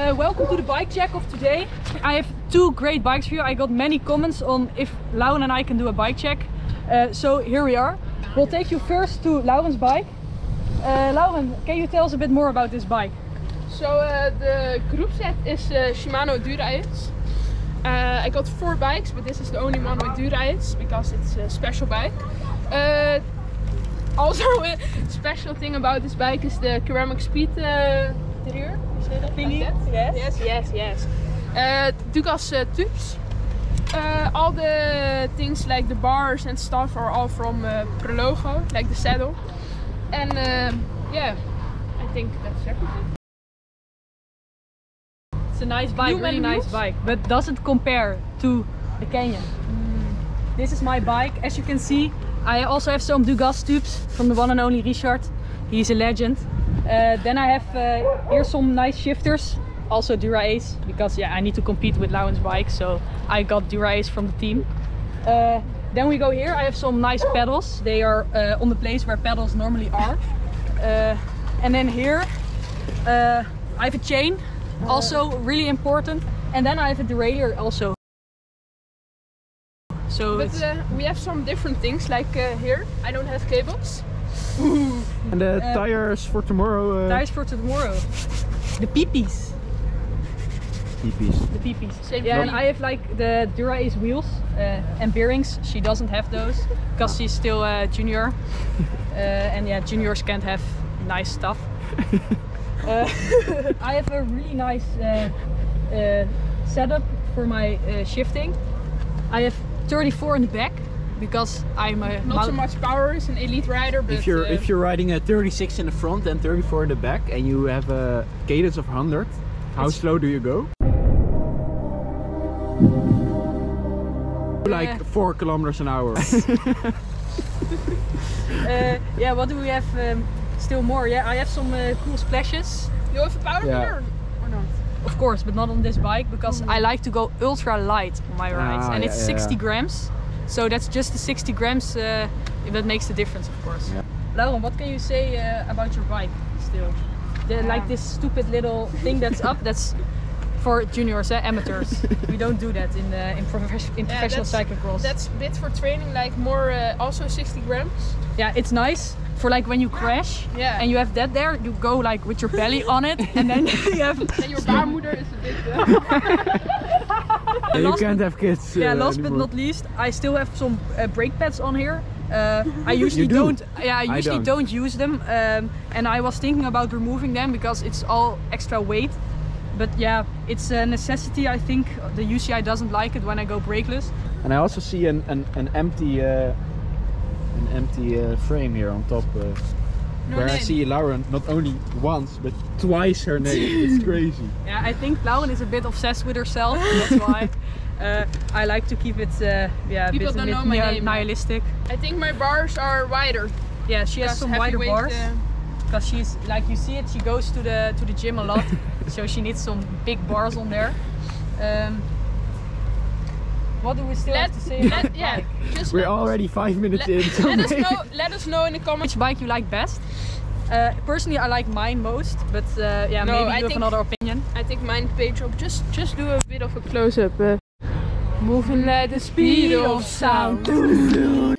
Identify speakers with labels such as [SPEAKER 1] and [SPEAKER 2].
[SPEAKER 1] welcome to the bike check of today. I have two great bikes for you. I got many comments on if Lauren and I can do a bike check. So here we are. We'll take you first to Lauren's bike. Lauren, can you tell us a bit more about this bike?
[SPEAKER 2] So the group set is Shimano Dura-Ace. I got 4 bikes, but this is the only one with Dura-Ace because it's a special bike. Also a special thing about this bike is the ceramic speed interior. You say that?
[SPEAKER 1] Thingy?
[SPEAKER 2] Like that? Yes. Dugas tubes. All the things like the bars and stuff are all from Prologo, like the saddle. And yeah, I think that's everything.
[SPEAKER 1] It's a nice bike, really nice bike, but does it compare to the Canyon? This is my bike. As you can see, I also have some Dugas tubes from the one and only Richard. He's a legend. Then I have here some nice shifters, also Dura-Ace, because yeah, I need to compete with Lauren's bike, so I got Dura-Ace from the team. Then we go here. I have some nice pedals. They are on the place where pedals normally are. And then here I have a chain, also really important. And then I have a derailleur also. So
[SPEAKER 2] but we have some different things, like here I don't have cables.
[SPEAKER 3] And the tires for tomorrow?
[SPEAKER 1] Tires for tomorrow. The peepees. The peepees. Yeah, and I have like the Dura-Ace wheels and bearings. She doesn't have those because she's still a junior. And yeah, juniors can't have nice stuff. I have a really nice setup for my shifting. I have 34 in the back because I'm a
[SPEAKER 2] not so much power as an elite rider, but
[SPEAKER 3] if you're riding a 36 in the front and 34 in the back and you have a cadence of 100, how slow do you go? Like 4 kilometers an hour.
[SPEAKER 1] Yeah, what do we have still more? Yeah, I have some cool splashes.
[SPEAKER 2] You have a powder meter or not?
[SPEAKER 1] Of course, but not on this bike because I like to go ultra light on my rides, and it's 60 grams. So that's just the 60 grams that makes the difference, of course. Yeah. Lauren, what can you say about your bike still? Like this stupid little thing that's up, that's for juniors, amateurs. We don't do that in professional cyclocross.
[SPEAKER 2] That's a bit for training, like more also 60 grams.
[SPEAKER 1] Yeah, it's nice for like when you crash and you have that there, you go like with your belly on it, and then you have.
[SPEAKER 2] And your baarmoeder is a bit.
[SPEAKER 3] You can't have kids.
[SPEAKER 1] Yeah, last
[SPEAKER 3] anymore.
[SPEAKER 1] but not least, I still have some brake pads on here. I usually don't. Yeah, I usually don't use them, and I was thinking about removing them because it's all extra weight. But yeah, it's a necessity. I think the UCI doesn't like it when I go brakeless.
[SPEAKER 3] And I also see an empty frame here on top, where I see Lauren not only once but twice her name. It's crazy.
[SPEAKER 1] Yeah, I think Lauren is a bit obsessed with herself. That's why I like to keep it a bit nihilistic.
[SPEAKER 2] I think my bars are wider.
[SPEAKER 1] Yeah, she has some wider bars. Because she's, like you see it, she goes to the gym a lot, so she needs some big bars on there. What do we still have to say about the bike?
[SPEAKER 3] We're already 5 minutes in. So
[SPEAKER 2] let us know in the comments
[SPEAKER 1] which bike you like best. Personally, I like mine most, but yeah,
[SPEAKER 2] no,
[SPEAKER 1] maybe you have another opinion.
[SPEAKER 2] I think mine Pedro. Just do a bit of a close-up. Moving at the speed of sound.